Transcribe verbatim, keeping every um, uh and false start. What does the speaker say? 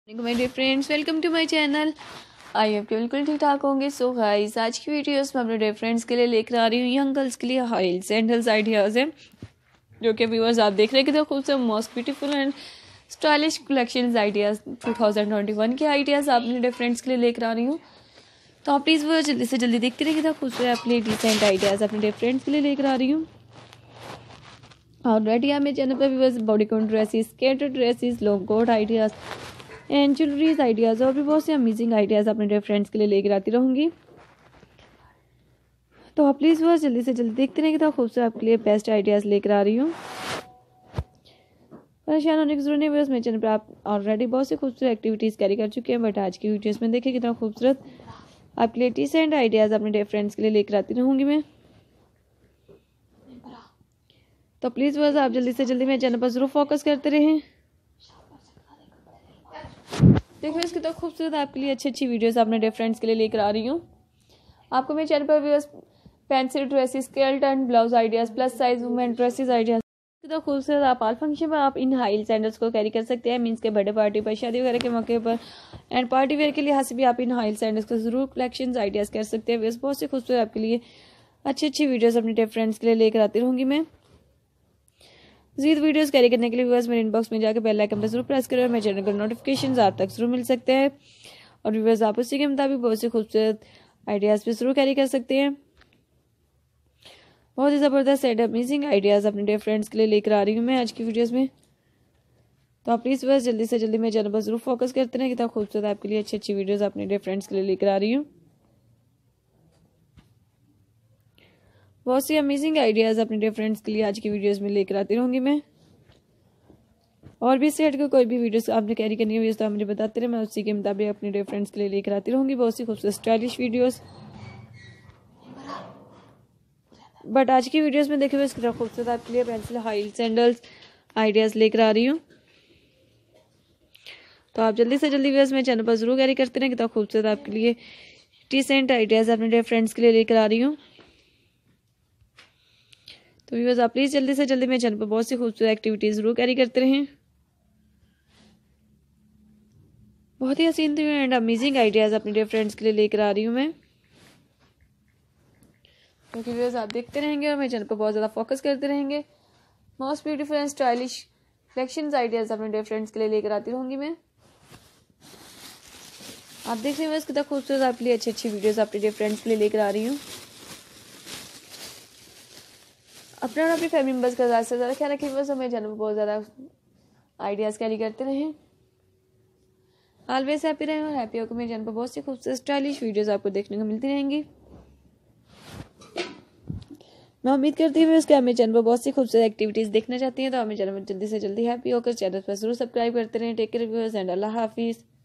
My dear friends, welcome to my channel. I hope कि बिल्कुल ठीक ठाक होंगे। सो गाइस, आज की वीडियोस में अपने डियर फ्रेंड्स के लिए लेकर आ रही हूँ यंग गर्ल्स के लिए हाई सैंडल्स आइडियाज़ हैं, जो कि व्यूअर्स आप देख रहे हैं कि खूबसूरत most beautiful and stylish collections ideas two thousand twenty one के आइडियाज़ अपने डियर फ्रेंड्स के लिए लेकर आ रही हूँ। तो आप प्लीज़ वो जल्दी से जल्दी देखते रहिए, खूबसूरत अपने डिसेंट आइडियाज़ अपने डियर फ्रेंड्स के लिए लेकर आ रही हूँ। ऑलरेडी आप मेरे चैनल पर viewers bodycon dresses, skirted dresses, long coat ideas and jewelleries ideas और भी बहुत से अमेजिंग आइडियाज़ अपने डियर फ्रेंड्स के लिए लेकर आती रहूँगी। तो आप प्लीज़ वो जल्दी से जल्दी देखते रहेंगे तो खूबसूरत आपके लिए बेस्ट आइडियाज़ लेकर आ रही हूँ। परेशान होने की जरूरत नहीं, बस मेरे चैनल पर आप ऑलरेडी बहुत सी खूबसूरत एक्टिविटीज़ कैरी कर चुके हैं, बट आज की वीडियोज़ में देखिए कितना खूबसूरत आपके लिए डिसेंट आइडियाज़ अपने डियर फ्रेंड्स के लिए लेकर आती रहूँगी मैं। तो प्लीज़ बस आप जल्दी से जल्दी मेरे चैनल पर ज़रूर फोकस करते रहें। देखो इसकी तो खूबसूरत आपके लिए अच्छी अच्छी वीडियोस अपने डियर फ्रेंड्स के लिए लेकर आ रही हूँ। आपको मेरे चैनल पर viewers pencil dresses, skirt and blouse ideas, plus size women dresses ideas, तो खूबसूरत आप ऑल फंक्शन में आप इन हाई सैंडल्स को कैरी कर सकते हैं। मीन्स के बर्थडे पार्टी पर, शादी वगैरह के मौके पर एंड पार्टी वेयर के लिहाज से भी आप इन हाई सैंडल्स को जरूर कलेक्शन आइडियाज़ कर सकते हैं। व्यूअर्स बहुत से खूबसूरत आपके लिए अच्छी अच्छी वीडियोज़ अपने डियर फ्रेंड्स के लिए लेकर आती रहूँगी मैं। मज़ीद वीडियोस कैरी करने के लिए व्यूअर्स मेरे इनबॉक्स में जाकर बेल आइकन पर जरूर प्रेस करें और मेरे चैनल के नोटिफिकेशंस आप तक जरूर मिल सकते हैं। और व्यूअर्स आप उसी के मुताबिक बहुत से खूबसूरत आइडियाज़ भी जरूर कैरी कर सकते हैं। बहुत ही ज़बरदस्त एंड अमेजिंग आइडियाज़ अपने डियर फ्रेंड्स के लिए लेकर आ रही हूँ मैं आज की वीडियोज़ में। तो आप प्लीज़ बस जल्दी से जल्दी मेरे चैनल पर जरूर फोकस करते रहें, कितना खूबसूरत आपके लिए अच्छी अच्छी वीडियोज़ अपने डियर फ्रेंड्स के लिए लेकर आ रही हूँ। बहुत सी अमेजिंग आइडियाज़ अपने डियर फ्रेंड्स के लिए आज की वीडियोज़ में लेकर आती रहूँगी मैं। और भी इससे हटकर कोई भी वीडियोस आपने कैरी करनी है तो आप मुझे बताते रहे, मैं उसी के मुताबिक अपने डियर फ्रेंड्स के लिए लेकर आती रहूँगी बहुत सी खूबसूरत स्टाइलिश वीडियोस। बट आज की वीडियोस में देखिए इसकी तरह खूबसूरत आपके लिए पेंसिल हाई सैंडल्स आइडियाज़ लेकर आ रही हूँ। तो आप जल्दी से जल्दी व्यूअर्स मेरे चैनल पर जरूर कैरी करते रहें, कितना खूबसूरत आपके लिए डिसेंट आइडियाज़ अपने डियर फ्रेंड्स के लिए लेकर आ रही हूँ। तो व्यूअर्स आप प्लीज़ जल्दी से जल्दी मेरे चैनल पर बहुत सी खूबसूरत एक्टिविटीज़ जरूर कैरी करते रहें। बहुत ही हसीन एंड अमेजिंग आइडियाज़ अपने डियर फ्रेंड्स के लिए लेकर आ रही हूँ मैं। क्योंकि व्यूअर्स आप देखते रहेंगे और मेरे चैनल पर बहुत ज़्यादा फोकस करते रहेंगे। Most beautiful and stylish collections ideas अपने डियर फ्रेंड्स के लिए लेकर आती रहूँगी मैं। आप देख रहे हैं कितना खूबसूरत आपके लिए अच्छी अच्छी वीडियोज़ अपने डियर फ्रेंड्स के लिए लेकर आ रही हूँ। अपना और अपनी फैमिली मेम्बर्स का ज़्यादा से ज़्यादा ख्याल रखें, बस हमें चैनल पर बहुत ज़्यादा आइडियाज़ कैरी करते रहें। ऑलवेज हैप्पी रहें और हैप्पी होकर मेरे चैनल पर बहुत सी खूबसूरत स्टाइलिश वीडियोज़ आपको देखने को मिलती रहेंगी। मैं उम्मीद करती हूँ उसके मेरे चैनल पर बहुत सी खूबसूरत एक्टिविटीज़ देखना चाहती हैं तो हमें चैनल में जल्दी से जल्दी हैप्पी होकर चैनल पर जरूर सब्सक्राइब करते रहें। टेक केयर व्यूअर्स एंड अल्लाह हाफिज़।